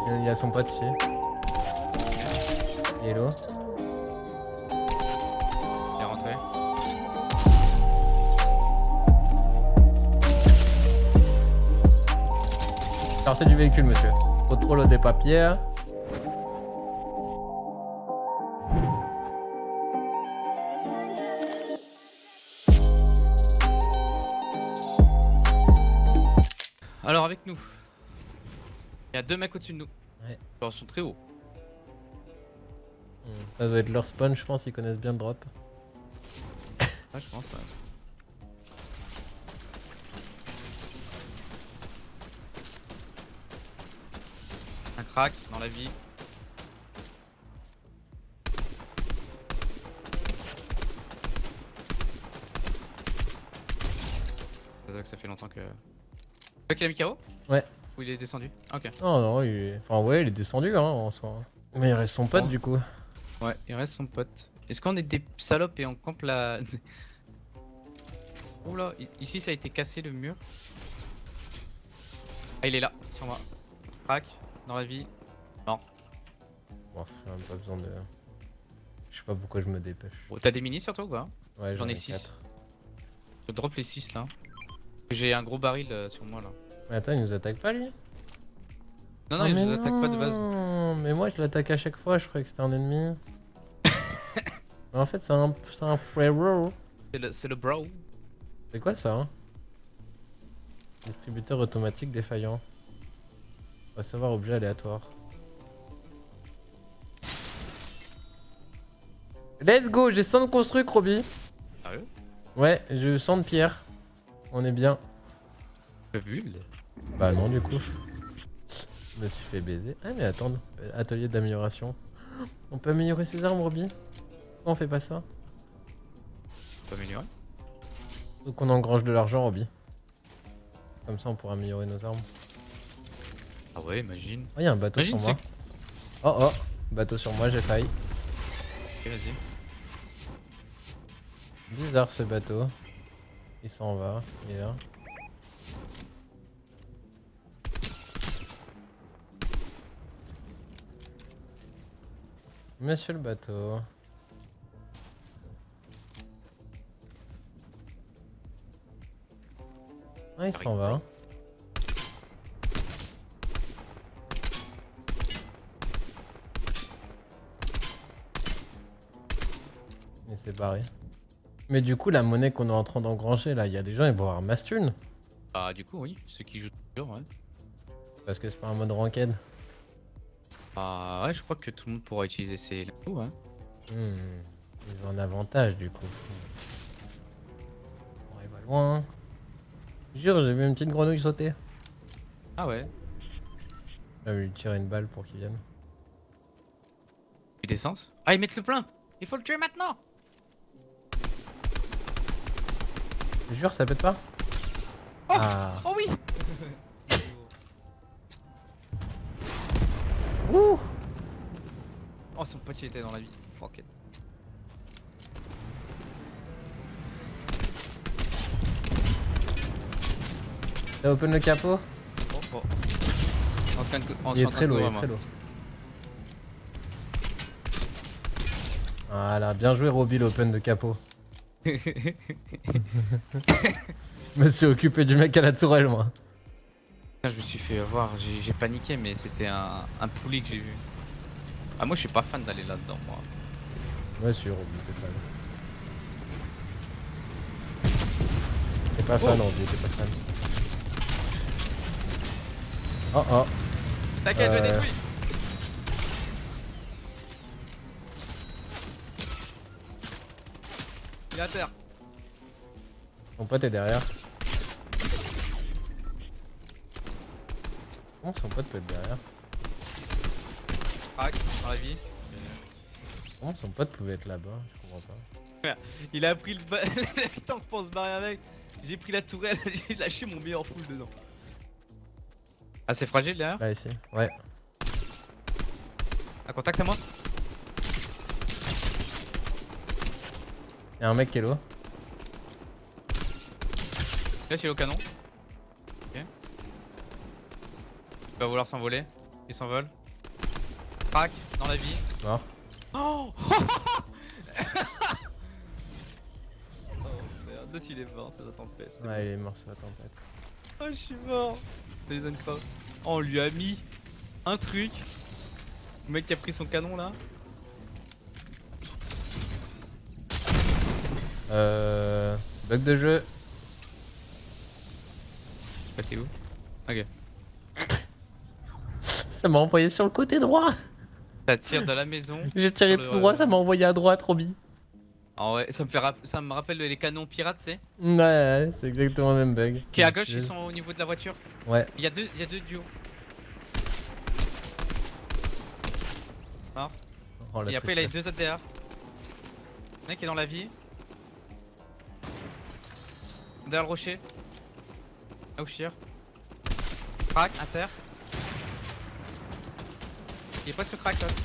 Il y a son pote ici. Hello. Il est rentré. Sortez du véhicule, monsieur. Contrôle des papiers. Alors avec nous, il y a deux mecs au-dessus de nous. Ouais. Ils sont très hauts. Ça doit être leur spawn, je pense, ils connaissent bien le drop. Ouais, je pense. Ouais. Un crack dans la vie. C'est vrai que ça fait longtemps que... Tu vois qu'il a mis KO? Ouais. Ou il est descendu? Ok. Non, non, il est... Enfin, ouais, il est descendu, hein, en soi. Mais il reste son pote, Bon. du coup. Ouais, il reste son pote. Est-ce qu'on est des salopes et on campe la... Oula, ici ça a été cassé le mur. Ah, il est là, sur moi. Crack, dans la vie. Non. Bon, j'ai même pas besoin de... Je sais pas pourquoi je me dépêche. Bon, t'as des minis sur toi ou pas? Ouais, J'en ai 6. Je drop les 6 là. J'ai un gros baril sur moi là. Mais attends, il nous attaque pas, lui? Non, non, Oh, il mais nous attaque pas de base. non, mais moi je l'attaque à chaque fois, je croyais que c'était un ennemi. Mais en fait, c'est un frérot. C'est le bro. C'est quoi ça, hein? Distributeur automatique défaillant. Recevoir objet aléatoire. Let's go, j'ai 100 de construit, Roby. Sérieux? Ouais, j'ai 100 de pierre. On est bien. Bulle. Bah non, du coup. Je me suis fait baiser. Ah mais attends, atelier d'amélioration. On peut améliorer ses armes, Roby? Pourquoi on fait pas ça? On peut améliorer. Donc on engrange de l'argent, Roby. Comme ça on pourra améliorer nos armes. Ah ouais, imagine. Oh, y'a un bateau Imagine, sur moi. Oh oh, bateau sur moi, j'ai failli. Ok, vas-y. Bizarre ce bateau. Il s'en va, il est là. Monsieur le bateau. Ah, il s'en va. Il s'est barré. Mais du coup, la monnaie qu'on est en train d'engranger là, il y a des gens, ils vont avoir masse thune. Bah, du coup, oui, ceux qui jouent toujours, ouais. Parce que c'est pas un mode ranked. Ah ouais, je crois que tout le monde pourra utiliser ces coups, hein. Ils ont un avantage du coup. On va loin. Jure, j'ai vu une petite grenouille sauter. Ah ouais. Je vais lui tirer une balle pour qu'il vienne. Plus d'essence? Ah, ils mettent le plein! Il faut le tuer maintenant! Je jure, ça pète pas? Oh! Ah. Oh oui! Ouh! Oh, son pote il était dans la vie. Fuck it. T'as open le capot? Oh, oh. Il est très lourd, il est très lourd. Voilà, bien joué Roby, l'open de capot. Je me suis occupé du mec à la tourelle, moi. Je me suis fait avoir, j'ai paniqué, mais c'était un poulet que j'ai vu. Ah, moi je suis pas fan d'aller là-dedans, moi. Ouais, si, Roby, t'es fan. T'es pas fan, Roby, t'es pas fan. Oh oh. T'inquiète, je détruis! Il est à terre. Son pote est derrière. Comment son pote peut être derrière? Crac, dans la vie. Comment son pote pouvait être là-bas? Je comprends pas. Il a pris le temps pour se barrer avec. J'ai pris la tourelle, j'ai lâché mon meilleur full dedans. Ah, c'est fragile derrière? Là, ici. Ouais. Un contact à moi? Y'a un mec qui est low. Là, il est au canon. Ok. Il va vouloir s'envoler. Il s'envole. Crac, dans la vie. Mort. Oh, merde, l'autre il est mort, c'est la tempête. Ouais, il est mort sur la tempête. Oh, je suis mort. Ça les aime pas. Oh, on lui a mis un truc. Le mec qui a pris son canon là. Bug de jeu. Bah, t'es où? Ok. Ça m'a envoyé sur le côté droit. Ça tire dans la maison. J'ai tiré tout droit, ça m'a envoyé à droite, Roby. Ah ouais, ça me rappelle les canons pirates, c'est. Ouais, c'est exactement le même bug. Qui à gauche, ils sont au niveau de la voiture. Ouais. Il y a deux duos. Mort. Oh, la Et après il a les tristesse. deux autres derrière. Le mec est dans la vie. Derrière le rocher. Là où je tire. Crac, à terre. Il est presque crack là.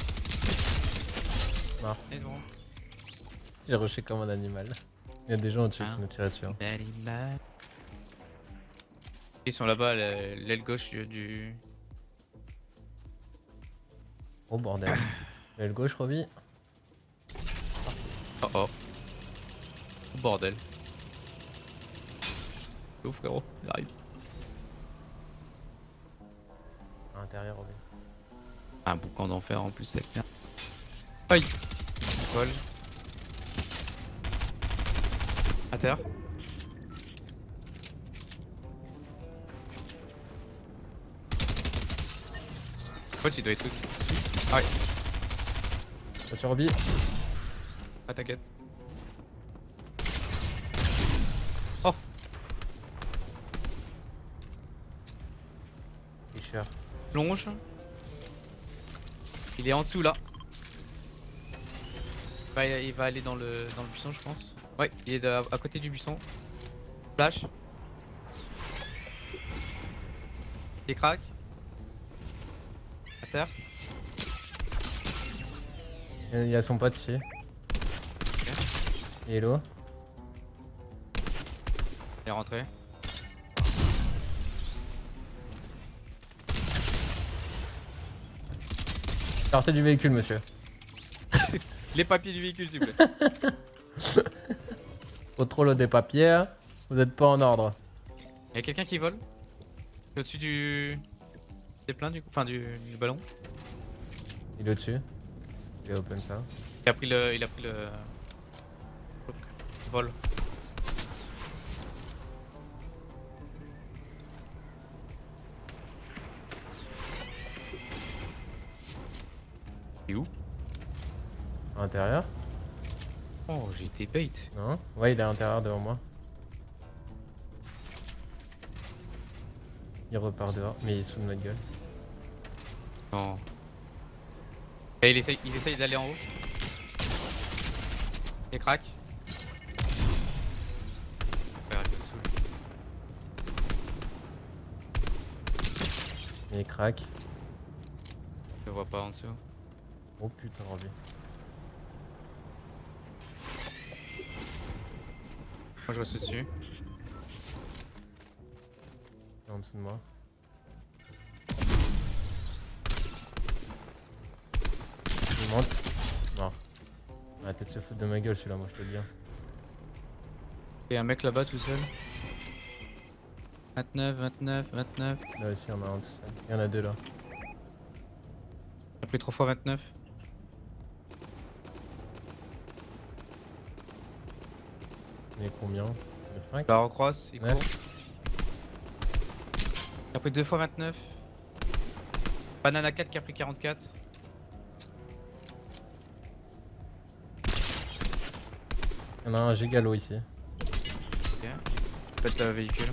Mort. Et bon. J'ai rushé comme un animal. Il y a des gens au-dessus Ah. qui nous tirent dessus. Ils sont là-bas, l'aile gauche du. Oh bordel. L'aile gauche, Roby. Oh oh. Oh bordel. Oh frérot, il arrive. À l'intérieur, Roby. Un boucan d'enfer en plus, cette merde. Aïe. Vol. À terre. Pote, il doit être tout. Ah ouais. Voiture, Roby. Ah t'inquiète. Oh. Tricheur. Plonge. Il est en dessous là. Il va aller dans le buisson je pense. Ouais, il est à côté du buisson. Flash. Il craque. À terre. Il y a son pote ici. Hello. Il est rentré. Sortez du véhicule, monsieur. Les papiers du véhicule s'il vous plaît. Contrôle des papiers. Vous êtes pas en ordre. Y'a quelqu'un qui vole. Au-dessus du. Des plein du coup. Enfin du ballon. Il est au-dessus. Il est open ça. Il a pris le vol. Il est où? À l'intérieur. Oh j'ai été bait. Non. Ouais, il est à l'intérieur devant moi. Il repart dehors, mais il est sous notre gueule. Non. Et il essaye d'aller en haut. Et crack. Frère, il me saoule. Il craque. Je le vois pas en dessous. Oh putain, Roby. Moi je vois ceux dessus. Il est en dessous de moi. Il monte. Mort. Arrêtez de se foutre de ma gueule celui-là, moi je te le dis. Et un mec là-bas tout seul. 29, 29, 29. Là aussi, il y en a un tout seul. Il y en a deux là. J'ai pris 3 fois 29. Il est combien? 5. Bah recroise, il Ouais. court. J'ai pris 2 fois 29. Banana 4 qui a pris 44. Il y en a un gigalo ici. Ok. Faites le véhicule.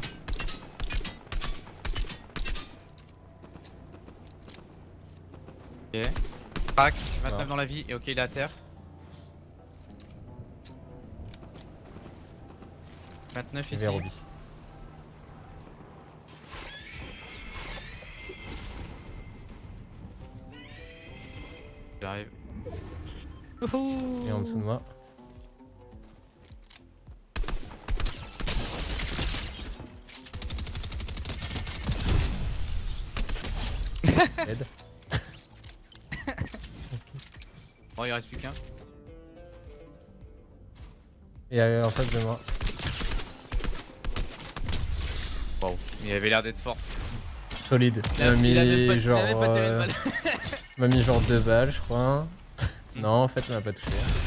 Ok. Crac, 29 Ah. dans la vie et ok il est à terre. 29 Il ici. est Roby. J'arrive. Il est en dessous de moi. Aide. Oh, il reste plus qu'un. Et en face de moi. Wow, il avait l'air d'être fort. Solide. Il avait pas tiré de Genre, balle. m'a mis genre 2 balles, je crois. Non, en fait, il m'a pas touché.